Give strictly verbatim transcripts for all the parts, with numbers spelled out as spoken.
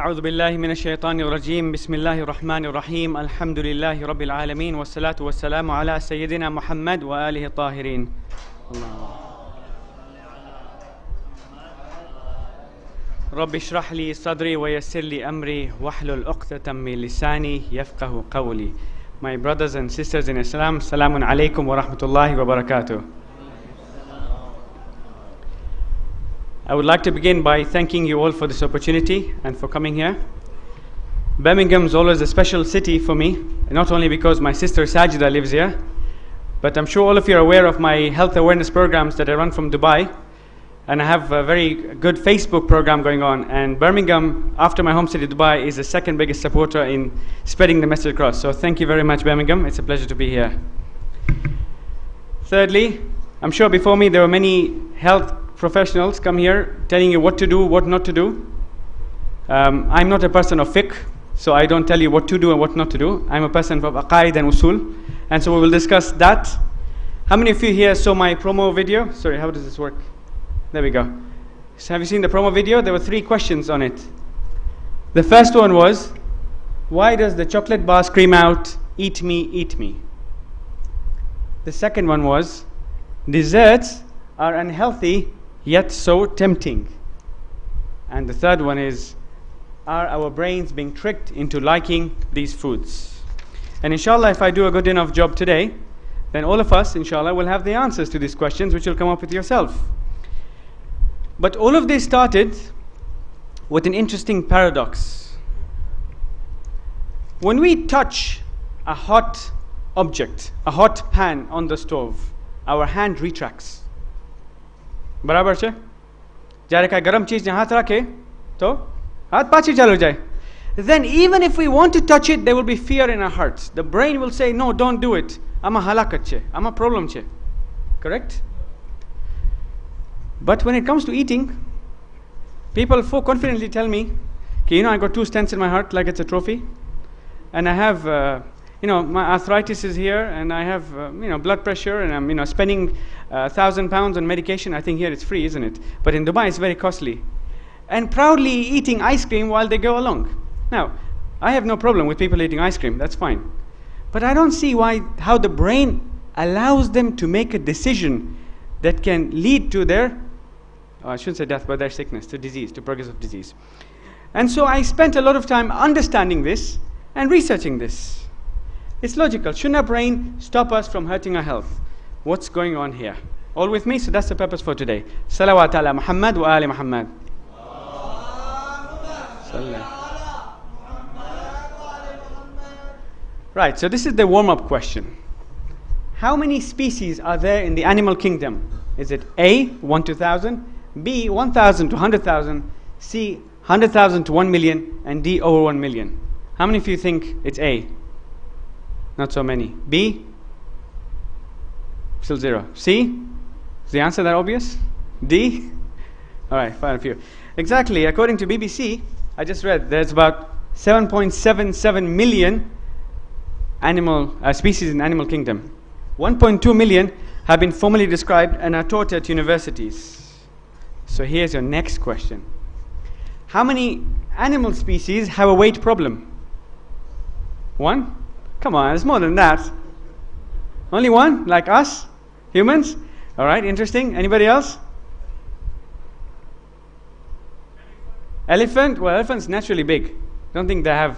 أعوذ بالله من الشيطان الرجيم بسم الله الرحمن الرحيم الحمد لله رب العالمين والصلاة والسلام على سيدنا محمد وآله الطاهرين. رب اشرح لي صدري ويسر لي أمري واحلل عقدة من لساني يفقه قولي. My brothers and sisters in Islam, Assalamu alaikum wa rahmatullahi wa barakatuh. I would like to begin by thanking you all for this opportunity and for coming here. Birmingham is always a special city for me, not only because my sister Sajida lives here, but I'm sure all of you are aware of my health awareness programs that I run from Dubai, and I have a very good Facebook program going on, and Birmingham, after my home city Dubai, is the second biggest supporter in spreading the message across. So thank you very much, Birmingham. It's a pleasure to be here. Thirdly, I'm sure before me there were many health professionals come here telling you what to do, what not to do. Um, I'm not a person of fiqh, so I don't tell you what to do and what not to do. I'm a person of aqaid and usul, and so we will discuss that. How many of you here saw my promo video? Sorry, how does this work? There we go. So have you seen the promo video? There were three questions on it. The first one was, why does the chocolate bar scream out, eat me, eat me? The second one was, desserts are unhealthy yet so tempting. And the third one is, are our brains being tricked into liking these foods? And inshallah, if I do a good enough job today, then all of us, inshallah, will have the answers to these questions, which you'll come up with yourself. But all of this started with an interesting paradox. When we touch a hot object, a hot pan on the stove, our hand retracts. बराबर छे जारे का गरम चीज हाथ रखे तो हाथ पाछी चलो जाए. Then even if we want to touch it, there will be fear in our hearts. The brain will say, no, don't do it. Ama halakat che, ama problem che. Correct? But when it comes to eating, people so confidently tell me, okay, you know, I got two stents in my heart like it's a trophy, and I have uh, you know, my arthritis is here, and I have, uh, you know, blood pressure, and I'm, you know, spending a uh, thousand pounds on medication. I think here it's free, isn't it? But in Dubai, it's very costly. And proudly eating ice cream while they go along. Now, I have no problem with people eating ice cream. That's fine. But I don't see why, how the brain allows them to make a decision that can lead to their, oh, I shouldn't say death, but their sickness, to disease, to progressive disease. And so I spent a lot of time understanding this and researching this. It's logical. Shouldn't our brain stop us from hurting our health? What's going on here? All with me? So that's the purpose for today. Salawat ala Muhammad wa ali Muhammad. Right, so this is the warm-up question. How many species are there in the animal kingdom? Is it A, one to one thousand, B, one thousand to one hundred thousand, C, one hundred thousand to one million, and D, over one million? How many of you think it's A? Not so many. B? Still zero. C? Is the answer that obvious? D? Alright, quite a few. Exactly, according to B B C, I just read, there's about seven point seven seven million animal uh, species in the animal kingdom. one point two million have been formally described and are taught at universities. So here's your next question. How many animal species have a weight problem? One? Come on, it's more than that. Only one? Like us? Humans? Alright, interesting. Anybody else? Elephant? Well, elephant's naturally big. Don't think they have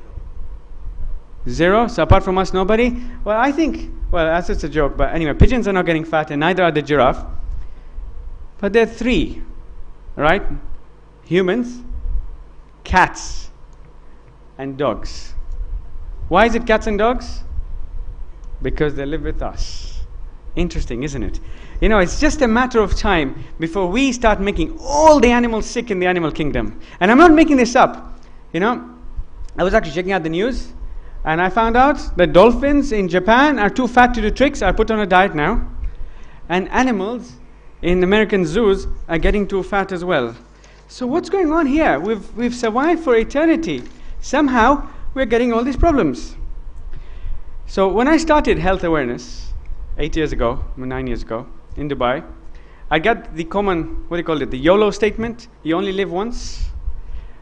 zero. So apart from us, nobody? Well, I think, well, that's just a joke. But anyway, pigeons are not getting fat, and neither are the giraffe. But there are three. Right? Humans, cats, and dogs. Why is it cats and dogs? Because they live with us. Interesting, isn't it? You know, it's just a matter of time before we start making all the animals sick in the animal kingdom. And I'm not making this up. You know, I was actually checking out the news, and I found out that dolphins in Japan are too fat to do tricks, are put on a diet now. And animals in American zoos are getting too fat as well. So what's going on here? We've, we've survived for eternity. Somehow, we're getting all these problems. So when I started health awareness eight years ago, nine years ago in Dubai, I got the common, what do you call it, the YOLO statement, you only live once.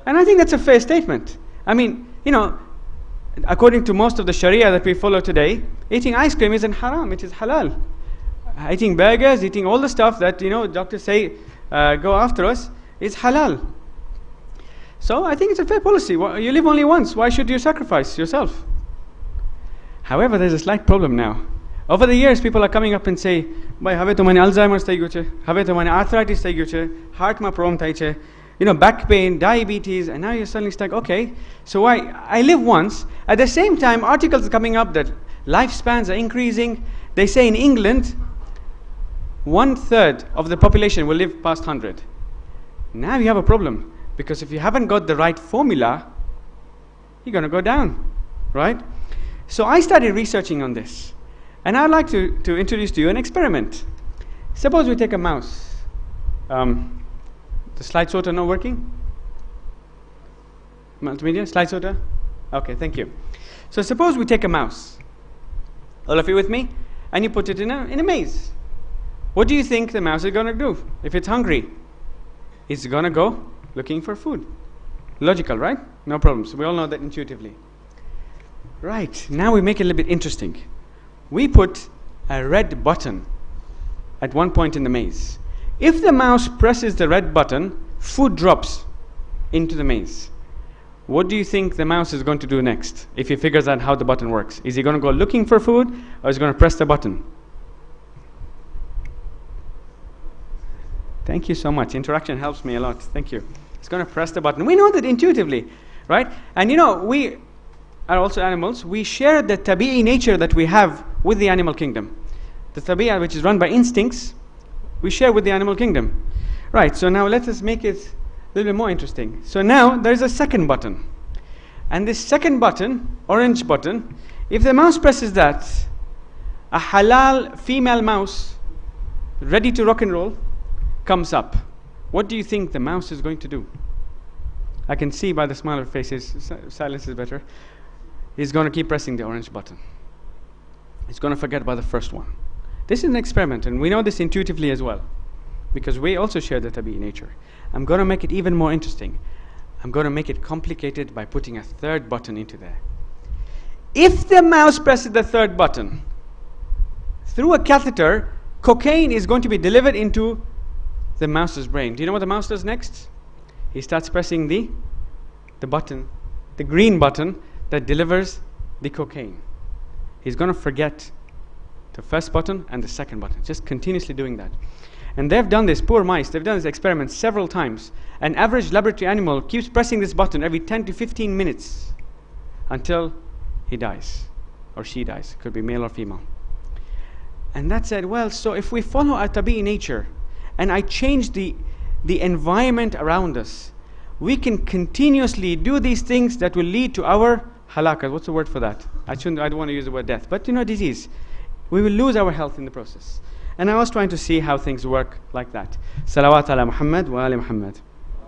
And I think that's a fair statement. I mean, you know, according to most of the Sharia that we follow today, eating ice cream isn't haram, it is halal. Eating burgers, eating all the stuff that, you know, doctors say uh, go after us, is halal. So I think it's a fair policy. You live only once, why should you sacrifice yourself? However, there's a slight problem now. Over the years, people are coming up and say, "Bhai, have to mane Alzheimer's thai gyu che, have to mane arthritis thai gyu che, heart ma problem thai che, you know, back pain, diabetes," and now you're suddenly stuck. Okay, so I I live once. At the same time, articles are coming up that lifespans are increasing. They say in England, one third of the population will live past one hundred. Now you have a problem, because if you haven't got the right formula, you're going to go down, right? So I started researching on this, and I'd like to, to introduce to you an experiment. Suppose we take a mouse. Um, the slide sorter not working? Multimedia, slide sorter? Okay, thank you. So suppose we take a mouse. All of you with me? And you put it in a, in a maze. What do you think the mouse is going to do if it's hungry? It's going to go looking for food. Logical, right? No problems. We all know that intuitively. Right, now we make it a little bit interesting. We put a red button at one point in the maze. If the mouse presses the red button, food drops into the maze. What do you think the mouse is going to do next if he figures out how the button works? Is he going to go looking for food, or is he going to press the button? Thank you so much. Interaction helps me a lot. Thank you. It's going to press the button. We know that intuitively, right? And you know, we are also animals. We share the tabi'i nature that we have with the animal kingdom. The tabi'ah, which is run by instincts, we share with the animal kingdom. Right, so now let us make it a little bit more interesting. So now there is a second button. And this second button, orange button, if the mouse presses that, a halal female mouse, ready to rock and roll, comes up. What do you think the mouse is going to do? I can see by the smile of faces, silence is better. He's going to keep pressing the orange button. He's going to forget about the first one. This is an experiment, and we know this intuitively as well, because we also share the tabi'i nature. I'm going to make it even more interesting. I'm going to make it complicated by putting a third button into there. If the mouse presses the third button, through a catheter, cocaine is going to be delivered into the mouse's brain. Do you know what the mouse does next? He starts pressing the, the button, the green button that delivers the cocaine. He's going to forget the first button and the second button, just continuously doing that. And they've done this, poor mice, they've done this experiment several times. An average laboratory animal keeps pressing this button every ten to fifteen minutes until he dies, or she dies, could be male or female. And that said, well, so if we follow our tabi'i nature, and I change the, the environment around us, we can continuously do these things that will lead to our halakat. What's the word for that? I shouldn't, I don't want to use the word death, but you know, disease. We will lose our health in the process. And I was trying to see how things work like that. Salawat ala Muhammad wa ali Muhammad.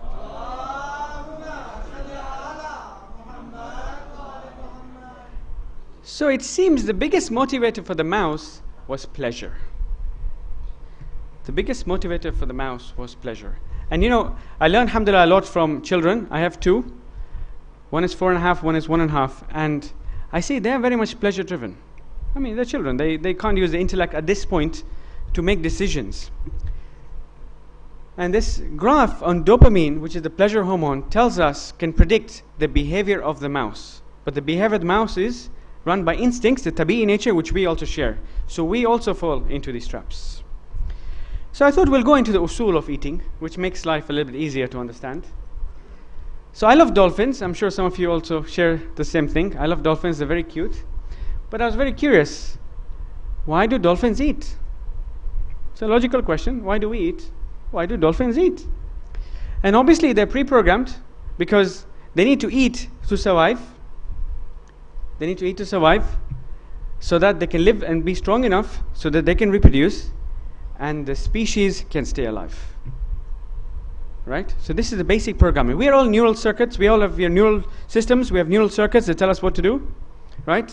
So it seems the biggest motivator for the mouse was pleasure. The biggest motivator for the mouse was pleasure. And you know, I learned, alhamdulillah, a lot from children. I have two. One is four and a half, one is one and a half. And I see they're very much pleasure driven. I mean, they're children. They, they can't use the intellect at this point to make decisions. And this graph on dopamine, which is the pleasure hormone, tells us, can predict the behavior of the mouse. But the behavior of the mouse is run by instincts, the tabi'i nature, which we also share. So we also fall into these traps. So I thought we'll go into the usul of eating, which makes life a little bit easier to understand. So I love dolphins. I'm sure some of you also share the same thing. I love dolphins. They're very cute. But I was very curious. Why do dolphins eat? It's a logical question. Why do we eat? Why do dolphins eat? And obviously they're pre-programmed because they need to eat to survive. They need to eat to survive so that they can live and be strong enough so that they can reproduce and the species can stay alive. Right? So this is the basic programming. We are all neural circuits. We all have we have neural systems. We have neural circuits that tell us what to do. Right?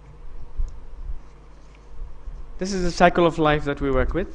This is the cycle of life that we work with.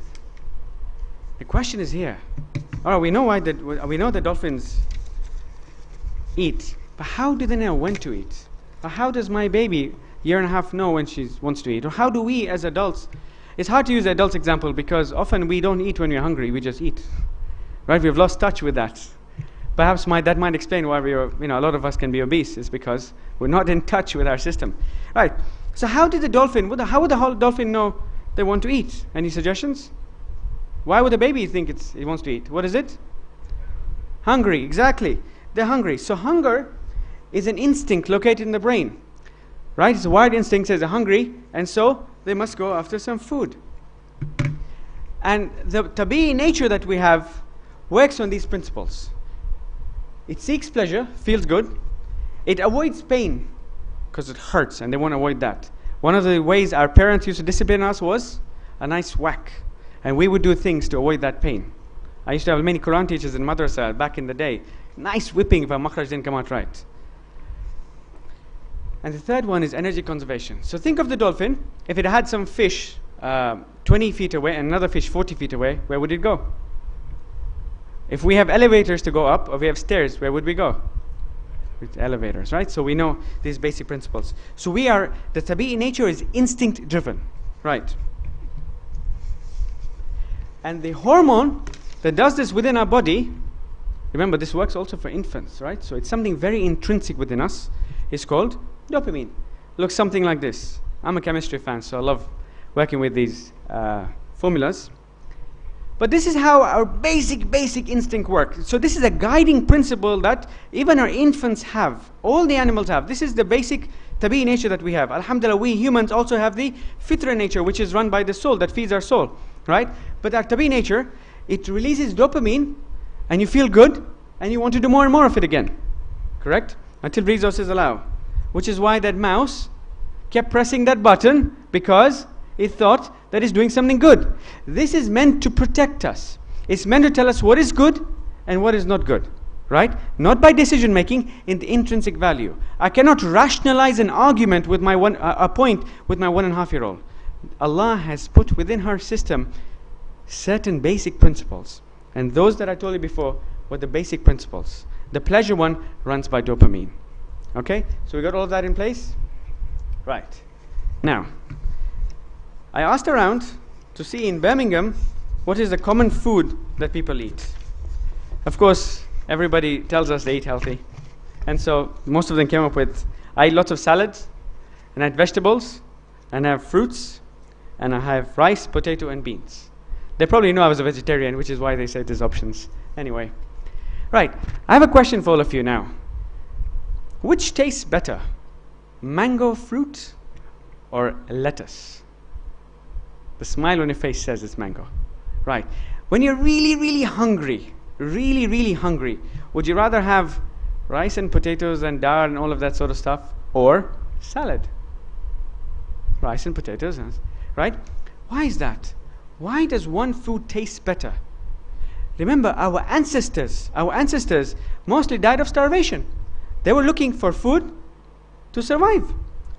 The question is here. All right, we know why that we know that dolphins eat. But how do they know when to eat? Or how does my baby, year and a half, know when she wants to eat? Or how do we as adults? It's hard to use the adults example because often we don't eat when we're hungry, we just eat. Right? We've lost touch with that. Perhaps might, that might explain why we are, you know, a lot of us can be obese, is because we're not in touch with our system. Right. So how did the dolphin, how would the whole dolphin know they want to eat? Any suggestions? Why would the baby think it's, it wants to eat? What is it? Hungry, exactly. They're hungry. So hunger is an instinct located in the brain. Right? It's a wired instinct, says they're hungry, and so they must go after some food. And the tabi'i nature that we have works on these principles. It seeks pleasure, feels good. It avoids pain because it hurts and they want to avoid that. One of the ways our parents used to discipline us was a nice whack. And we would do things to avoid that pain. I used to have many Quran teachers in madrasa back in the day. Nice whipping if our makhraj didn't come out right. And the third one is energy conservation. So think of the dolphin. If it had some fish uh, twenty feet away and another fish forty feet away, where would it go? If we have elevators to go up, or we have stairs, where would we go? With elevators, right? So we know these basic principles. So we are, the tabi'i nature is instinct driven, right? And the hormone that does this within our body, remember this works also for infants, right? So it's something very intrinsic within us, is called dopamine. Looks something like this. I'm a chemistry fan, so I love working with these uh, formulas. But this is how our basic, basic instinct works. So this is a guiding principle that even our infants have. All the animals have. This is the basic tabi'i nature that we have. Alhamdulillah, we humans also have the fitra nature, which is run by the soul, that feeds our soul. Right? But our tabi'i nature, it releases dopamine, and you feel good, and you want to do more and more of it again. Correct? Until Rizzo says allow. Which is why that mouse kept pressing that button, because it thought that it's doing something good. This is meant to protect us. It's meant to tell us what is good and what is not good. Right? Not by decision making, in the intrinsic value. I cannot rationalize an argument with my one, uh, a point with my one and a half year old. Allah has put within her system certain basic principles. And those that I told you before were the basic principles. The pleasure one runs by dopamine. Okay? So we got all of that in place? Right. Now, I asked around to see in Birmingham what is the common food that people eat. Of course, everybody tells us they eat healthy. And so most of them came up with, I eat lots of salads, and I eat vegetables, and I have fruits, and I have rice, potato, and beans. They probably know I was a vegetarian, which is why they said there's options. Anyway. Right. I have a question for all of you now. Which tastes better? Mango fruit or lettuce? The smile on your face says it's mango. Right. When you're really, really hungry, really, really hungry, would you rather have rice and potatoes and dal and all of that sort of stuff, or salad? Rice and potatoes, right? Why is that? Why does one food taste better? Remember, our ancestors, our ancestors mostly died of starvation. They were looking for food to survive.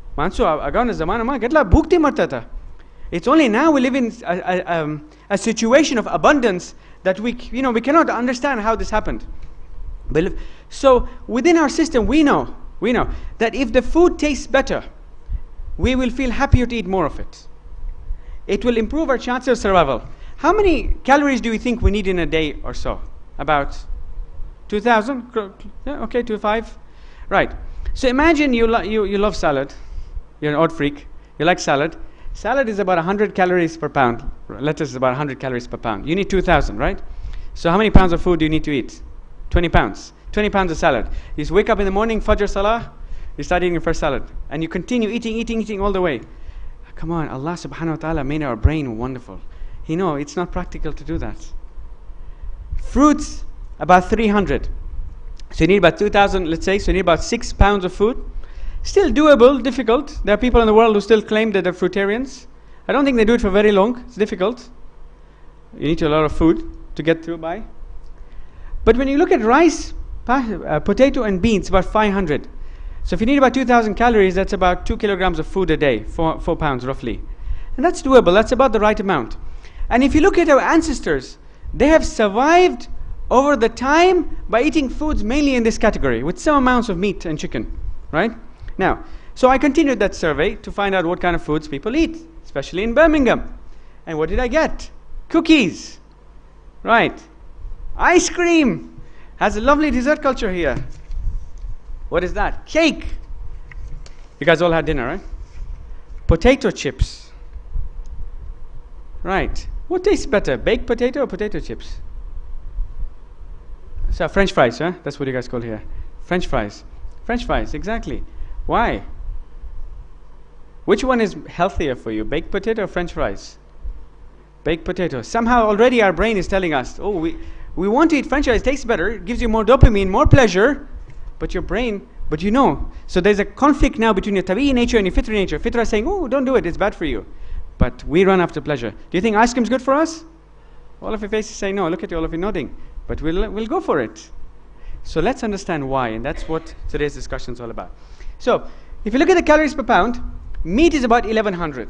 It's only now we live in a, a, um, a situation of abundance that we, you know, we cannot understand how this happened. So within our system, we know, we know that if the food tastes better, we will feel happier to eat more of it. It will improve our chances of survival. How many calories do you think we need in a day or so? About two thousand? Yeah, okay, two five. Right. So imagine you, lo you, you love salad. You're an odd freak. You like salad. Salad is about one hundred calories per pound. Lettuce is about one hundred calories per pound. You need two thousand, right? So how many pounds of food do you need to eat? twenty pounds. twenty pounds of salad. You just wake up in the morning, Fajr Salah, you start eating your first salad. And you continue eating, eating, eating all the way. Come on, Allah subhanahu wa ta'ala made our brain wonderful. You know, it's not practical to do that. Fruits, about three hundred. So you need about two thousand, let's say, so you need about six pounds of food. Still doable, difficult. There are people in the world who still claim that they're fruitarians. I don't think they do it for very long. It's difficult. You need a lot of food to get through by. But when you look at rice, uh, potato and beans, about five hundred. So if you need about two thousand calories, that's about two kilograms of food a day, four, four pounds roughly. And that's doable. That's about the right amount. And if you look at our ancestors, they have survived over the time by eating foods mainly in this category with some amounts of meat and chicken, right? Now, so I continued that survey to find out what kind of foods people eat, especially in Birmingham. And what did I get? Cookies, right? Ice cream has a lovely dessert culture here. What is that? Cake. You guys all had dinner, right? Potato chips. Right. What tastes better, baked potato or potato chips? So French fries, huh? That's what you guys call here. French fries. French fries, exactly. Why? Which one is healthier for you, baked potato or French fries? Baked potato. Somehow already our brain is telling us, oh, we, we want to eat French fries, it tastes better, it gives you more dopamine, more pleasure, but your brain, but you know. So there's a conflict now between your tabi'i nature and your fitri nature. Fitra is saying, oh, don't do it, it's bad for you. But we run after pleasure. Do you think ice cream is good for us? All of your faces say no. Look at you, all of you nodding. But we'll, we'll go for it. So let's understand why, and that's what today's discussion is all about. So, if you look at the calories per pound, meat is about eleven hundred.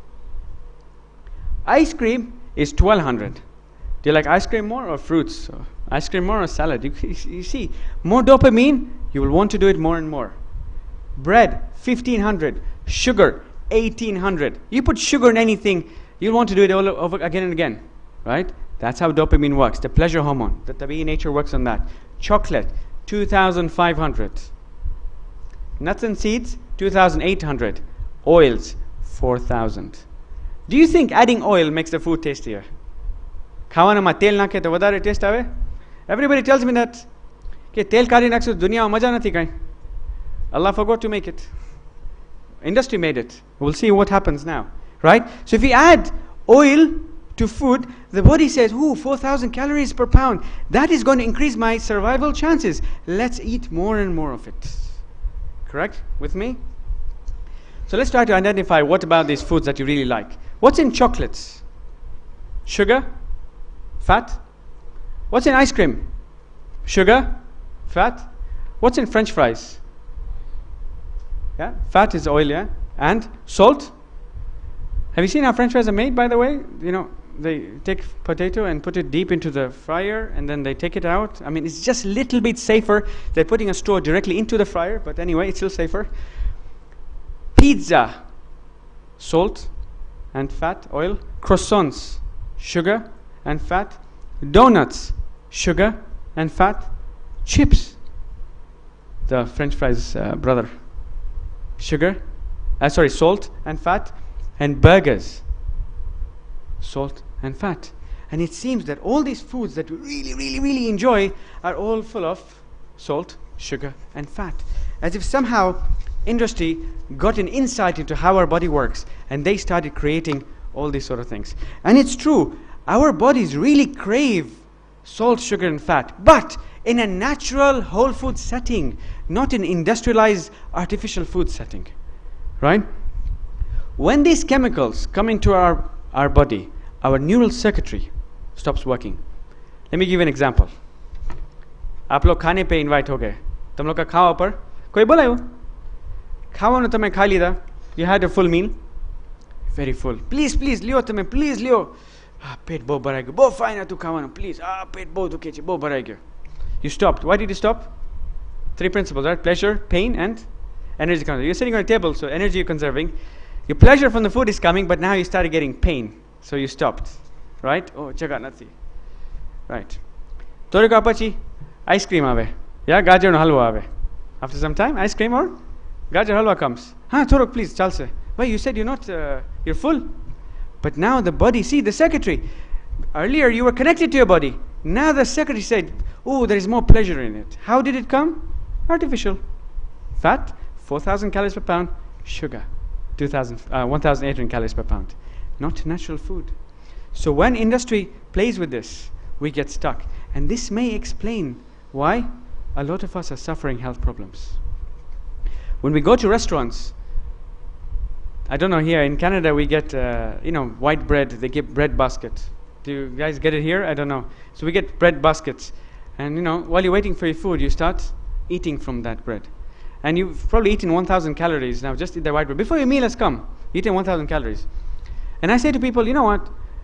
Ice cream is twelve hundred. Do you like ice cream more or fruits? Or ice cream more or salad? You, you see, more dopamine, you will want to do it more and more. Bread, fifteen hundred. Sugar, eighteen hundred. You put sugar in anything, you'll want to do it all over again and again, right? That's how dopamine works, the pleasure hormone. The tabi'i nature works on that. Chocolate, two thousand five hundred. Nuts and seeds, two thousand eight hundred. Oils, four thousand. Do you think adding oil makes the food tastier? Khawana ma tel nakhe to vadare taste ave? Everybody tells me that ke tel kari nakhse duniya ma maja nathi kai. Allah forgot to make it. Industry made it. We'll see what happens now, right? So if we add oil to food, the body says, ooh, four thousand calories per pound. That is going to increase my survival chances. Let's eat more and more of it. Correct? With me? So let's try to identify what about these foods that you really like. What's in chocolates? Sugar? Fat? What's in ice cream? Sugar? Fat? What's in French fries? Yeah, fat is oil, yeah? And salt? Have you seen how French fries are made, by the way? You know, they take potato and put it deep into the fryer and then they take it out. I mean, it's just a little bit safer. They're putting a straw directly into the fryer, but anyway, it's still safer. Pizza, salt and fat, oil. Croissants, sugar and fat. Donuts, sugar and fat. Chips, the French fries uh, brother. Sugar, uh, sorry, salt and fat. And burgers, salt and fat. And it seems that all these foods that we really, really, really enjoy are all full of salt, sugar and fat. As if somehow industry got an insight into how our body works and they started creating all these sort of things. And it's true, our bodies really crave salt, sugar and fat, but in a natural whole food setting, not in industrialized artificial food setting, right? When these chemicals come into our, our body, our neural circuitry stops working. Let me give you an example. आप लोग खाने पे invite हो गए, तुम लोग का खावा पर कोई बोला हो? खावा ना तुम्हें खा लिया, you had a full meal, very full. Please, please, लियो तुम्हें, please लियो. Ah, पेट बहुत भरा गया, बहुत fine है तू खावा ना, please. Ah, पेट बहुत दुखे चे, बहुत भरा गया. You stopped. Why did you stop? Three principles, right? Pleasure, pain, and energy conserving. You're sitting on a table, so energy you're conserving. Your pleasure from the food is coming, but now you started getting pain, so you stopped, right? Oh, chaga nathi, right? Tori ka pachi, ice cream ave, yeah, gajar no halwa ave. After some time, ice cream or gajar halwa comes. Ha, Torok, please, chalse. Well, you said you're not, uh, you're full, but now the body, see the circuitry. Earlier you were connected to your body. Now the circuitry said, oh, there is more pleasure in it. How did it come? Artificial. Fat, four thousand calories per pound. Sugar, two thousand, uh, one thousand eight hundred calories per pound. Not natural food. So when industry plays with this, we get stuck. And this may explain why a lot of us are suffering health problems. When we go to restaurants, I don't know, here in Canada we get, uh, you know, white bread. They give bread basket. Do you guys get it here? I don't know. So we get bread baskets. And, you know, while you're waiting for your food, you start eating from that bread. And you've probably eaten one thousand calories. Now just eat the white bread. Before your meal has come, you eaten one thousand calories. And I say to people, you know what?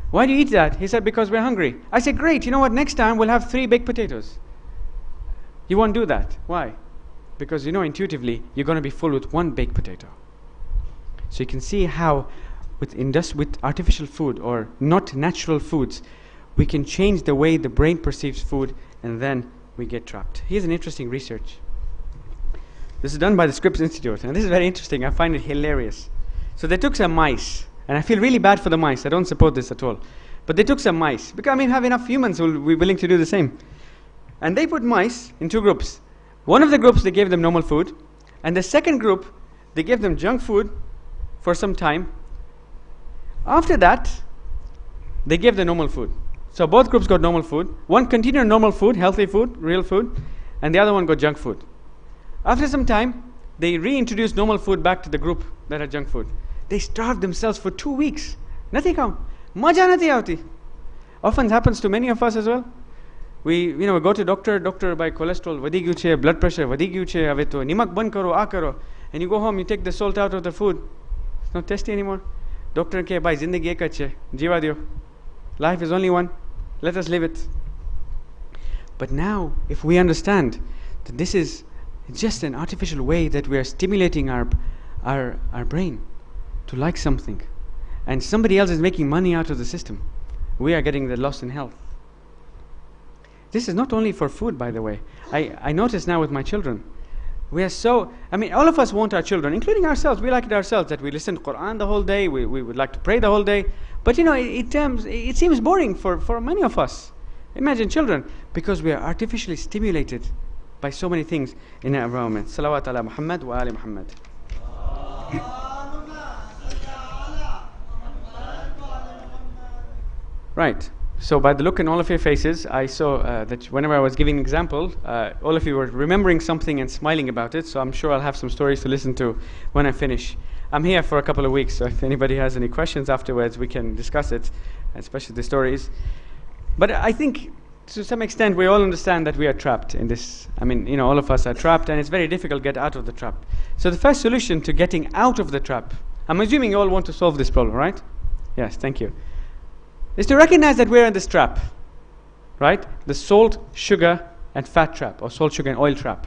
Why do you eat that? He said, because we're hungry. I said, great, you know what, next time we'll have three baked potatoes. You won't do that. Why? Because you know intuitively, you're going to be full with one baked potato. So you can see how with, indus- with artificial food or not natural foods, we can change the way the brain perceives food, and then we get trapped. Here's an interesting research. This is done by the Scripps Institute, and this is very interesting. I find it hilarious. So they took some mice, and I feel really bad for the mice. I don't support this at all. But they took some mice, because I mean, have enough humans who will be willing to do the same. And they put mice in two groups. One of the groups, they gave them normal food, and the second group, they gave them junk food for some time. After that, they gave them normal food. So both groups got normal food. One continued normal food, healthy food, real food, and the other one got junk food. After some time, they reintroduced normal food back to the group that had junk food. They starved themselves for two weeks. Nothing come. Maja nati aati. Often happens to many of us as well. We, you know, we go to doctor, doctor by cholesterol, vadi gyu che, blood pressure, vadi gyu che, ave to nimak ban karo, a karo. And you go home, you take the salt out of the food. It's not tasty anymore. Doctor ke bhai zindagi ek hai, jiva diyo. Life is only one. Let us live it. But now, if we understand that this is just an artificial way that we are stimulating our, our, our brain to like something, and somebody else is making money out of the system, we are getting the loss in health. This is not only for food, by the way. I, I notice now with my children, we are so, I mean, all of us want our children, including ourselves, we like it ourselves, that we listen to Quran the whole day, we, we would like to pray the whole day. But you know, it, it, um, it seems boring for, for many of us. Imagine children, because we are artificially stimulated by so many things in our environment. Salawat ala Muhammad wa ali Muhammad. Right. So by the look in all of your faces, I saw uh, that whenever I was giving an example, uh, all of you were remembering something and smiling about it. So I'm sure I'll have some stories to listen to when I finish. I'm here for a couple of weeks, so if anybody has any questions afterwards, we can discuss it, especially the stories. But I think, to some extent, we all understand that we are trapped in this. I mean, you know, all of us are trapped, and it's very difficult to get out of the trap. So the first solution to getting out of the trap, I'm assuming you all want to solve this problem, right? Yes, thank you. Is to recognize that we're in this trap, right? The salt, sugar, and fat trap, or salt, sugar, and oil trap.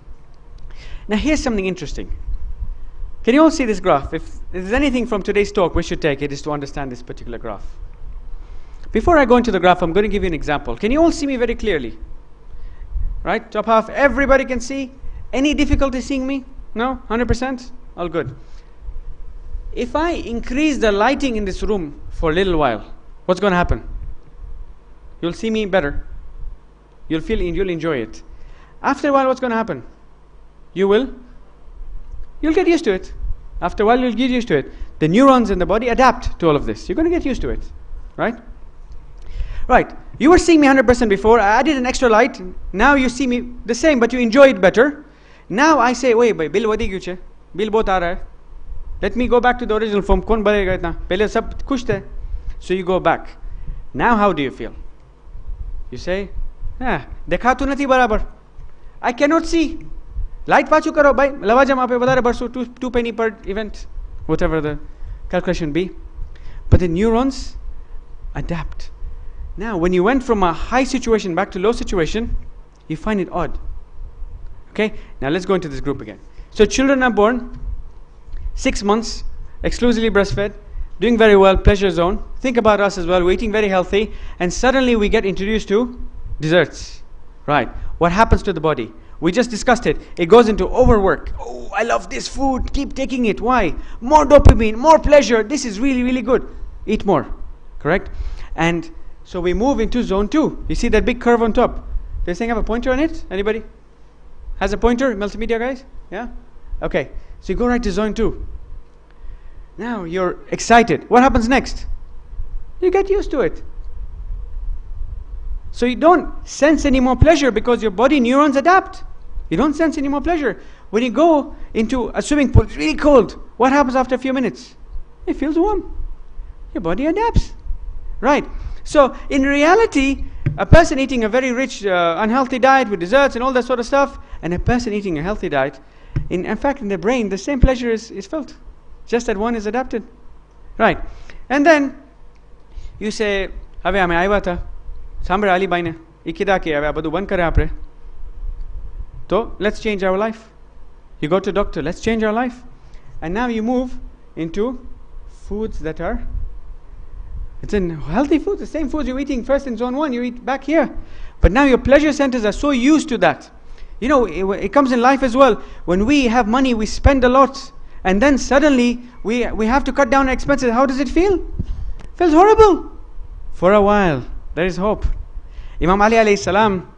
Now here's something interesting. Can you all see this graph? If there's anything from today's talk we should take, it is to understand this particular graph. Before I go into the graph, I'm going to give you an example. Can you all see me very clearly? Right? Top half, everybody can see? Any difficulty seeing me? No? one hundred percent? All good. If I increase the lighting in this room for a little while, what's going to happen? You'll see me better. You'll feel, you'll enjoy it. After a while, what's going to happen? You will? You'll get used to it. After a while, you'll get used to it. The neurons in the body adapt to all of this. You're going to get used to it. Right? Right. You were seeing me one hundred percent before. I added an extra light. Now you see me the same, but you enjoy it better. Now I say, wait, bill wadi kyu che? Bill bahut aa raha hai. Let me go back to the original form. Kaun banega itna? Pehle sab khush the. So you go back. Now how do you feel? You say, ah, dekha tu nathi barabar. I cannot see. Light pachu karo bhai, lawajam ape badare barsu, two, two penny per event, whatever the calculation be. But the neurons adapt. Now, when you went from a high situation back to low situation, you find it odd. Okay? Now let's go into this group again. So children are born, six months, exclusively breastfed, doing very well, pleasure zone. Think about us as well, we're eating very healthy, and suddenly we get introduced to desserts. Right? What happens to the body? We just discussed it. It goes into overwork. Oh, I love this food. Keep taking it. Why? More dopamine, more pleasure. This is really, really good. Eat more. Correct? And so we move into zone two. You see that big curve on top? Does this thing have a pointer on it? Anybody? Has a pointer? Multimedia guys? Yeah? Okay. So you go right to zone two. Now you're excited. What happens next? You get used to it. So you don't sense any more pleasure because your body neurons adapt. You don't sense any more pleasure. When you go into a swimming pool, it's really cold. What happens after a few minutes? It feels warm. Your body adapts. Right. So in reality, a person eating a very rich, uh, unhealthy diet with desserts and all that sort of stuff, and a person eating a healthy diet, in, in fact, in the brain, the same pleasure is, is felt. Just that one is adapted. Right. And then You say, "Ave ame aiva tha, sambre Ali baine, ikida ke ave abadu ban kare apre." So let's change our life. You go to doctor, let's change our life. And now you move into foods that are, it's in healthy foods, the same foods you're eating first in zone one, you eat back here. But now your pleasure centers are so used to that. You know, it, it comes in life as well. When we have money, we spend a lot. And then suddenly, we, we have to cut down our expenses. How does it feel? It feels horrible. For a while, there is hope. Imam Ali alayhi salam,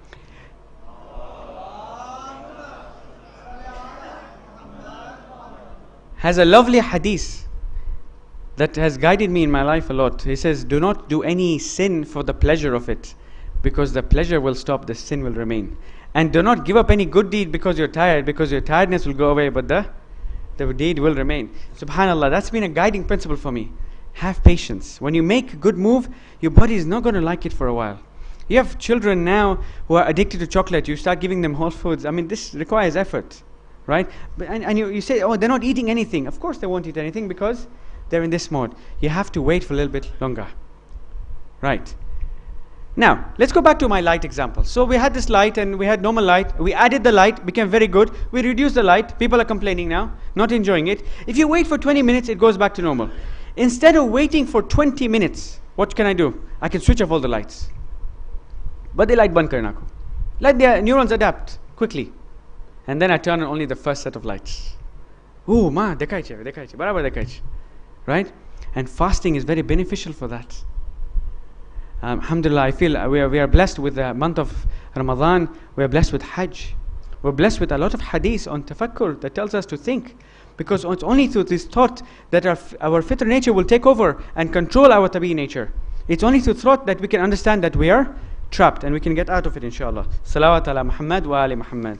has a lovely hadith that has guided me in my life a lot. He says, do not do any sin for the pleasure of it, because the pleasure will stop, the sin will remain. And do not give up any good deed because you're tired, because your tiredness will go away, but the, the deed will remain. SubhanAllah, that's been a guiding principle for me. Have patience. When you make a good move, your body is not going to like it for a while. You have children now who are addicted to chocolate. You start giving them whole foods. I mean, this requires effort. Right? But, and and you, you say, oh, they're not eating anything. Of course they won't eat anything because they're in this mode. You have to wait for a little bit longer. Right. Now, let's go back to my light example. So we had this light and we had normal light. We added the light, became very good. We reduced the light. People are complaining now, not enjoying it. If you wait for twenty minutes, it goes back to normal. Instead of waiting for twenty minutes, what can I do? I can switch off all the lights. But the light ban karna ko. Let the neurons adapt quickly. And then I turn on only the first set of lights. Ooh, ma, dekhai che, dekhai che, barabar dekhai che. Right? And fasting is very beneficial for that. Um, alhamdulillah, I feel we are, we are blessed with the month of Ramadan. We are blessed with Hajj. We're blessed with a lot of hadith on tafakkur that tells us to think. Because it's only through this thought that our, our fitr nature will take over and control our tabi nature. It's only through thought that we can understand that we are trapped and we can get out of it, inshallah. Salawat ala Muhammad wa ali Muhammad.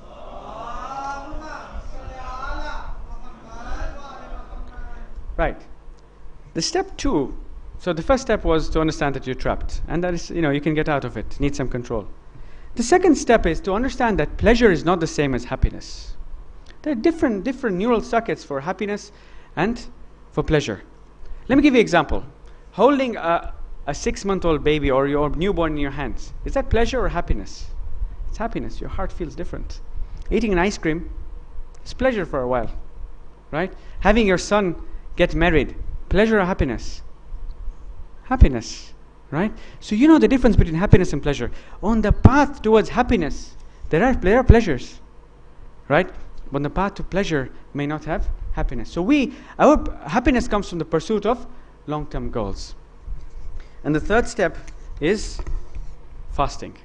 Right. The step two, so the first step was to understand that you're trapped. And that is, you know, you can get out of it, need some control. The second step is to understand that pleasure is not the same as happiness. There are different, different neural circuits for happiness and for pleasure. Let me give you an example. Holding a, a six-month-old baby or your newborn in your hands, is that pleasure or happiness? It's happiness. Your heart feels different. Eating an ice cream is pleasure for a while, right? Having your son get married, pleasure or happiness? Happiness, right? So you know the difference between happiness and pleasure. On the path towards happiness, there are, there are pleasures, right? But on the path to pleasure may not have happiness. So we, our happiness comes from the pursuit of long-term goals. And the third step is fasting.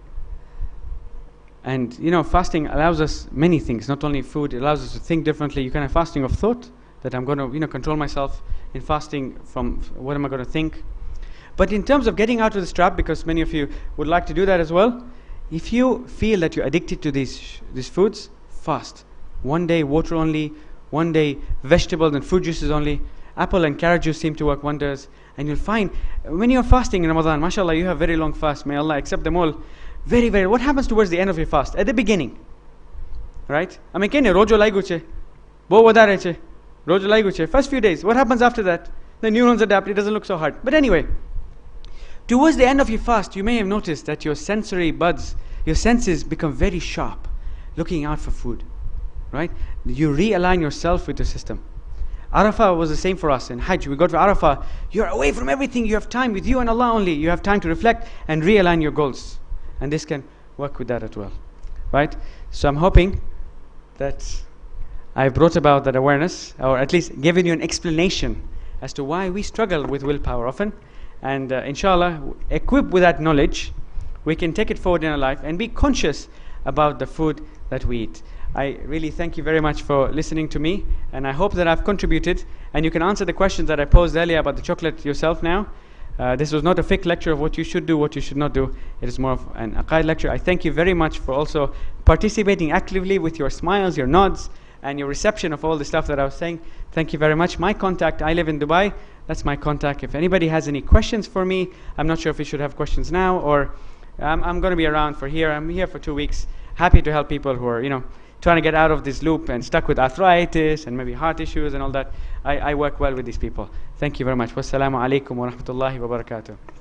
And you know, fasting allows us many things, not only food. It allows us to think differently. You can have fasting of thought, that I'm going to, you know, control myself in fasting from what am I going to think. But in terms of getting out of this trap, because many of you would like to do that as well, if you feel that you're addicted to these these foods, fast. One day water only, one day vegetables and fruit juices only. Apple and carrot juice seem to work wonders. And you'll find, when you're fasting in Ramadan, mashallah, you have very long fast. May Allah accept them all. Very, very, what happens towards the end of your fast? At the beginning, right? I mean, kene rojo laigu che, bo wadare che. First few days. What happens after that? The neurons adapt. It doesn't look so hard. But anyway, towards the end of your fast, you may have noticed that your sensory buds, your senses become very sharp, looking out for food. Right? You realign yourself with the system. Arafah was the same for us in Hajj. We go to Arafah. You're away from everything. You have time with you and Allah only. You have time to reflect and realign your goals. And this can work with that as well. Right? So I'm hoping that I've brought about that awareness, or at least given you an explanation as to why we struggle with willpower often. And uh, inshallah, equipped with that knowledge, we can take it forward in our life and be conscious about the food that we eat. I really thank you very much for listening to me, and I hope that I've contributed, and you can answer the questions that I posed earlier about the chocolate yourself now. Uh, this was not a fiqh lecture of what you should do, what you should not do. It is more of an aqaid lecture. I thank you very much for also participating actively with your smiles, your nods, and your reception of all the stuff that I was saying. Thank you very much. My contact, I live in Dubai. That's my contact. If anybody has any questions for me, I'm not sure if we should have questions now, or um, I'm going to be around for here. I'm here for two weeks. Happy to help people who are, you know, trying to get out of this loop and stuck with arthritis and maybe heart issues and all that, I, I work well with these people. Thank you very much. Wassalamu alaikum wa rahmatullahi wa barakatuh.